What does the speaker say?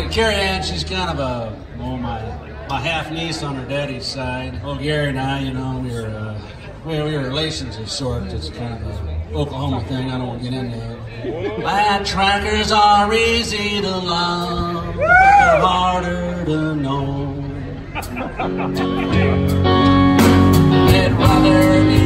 Carrie Ann, she's kind of a, well, my half niece on her daddy's side. Well, Gary and I, you know, we were relations of sorts. It's kind of a Oklahoma thing. I don't want to get into it. Light trackers are easy to love, but they're harder to know. They'd rather be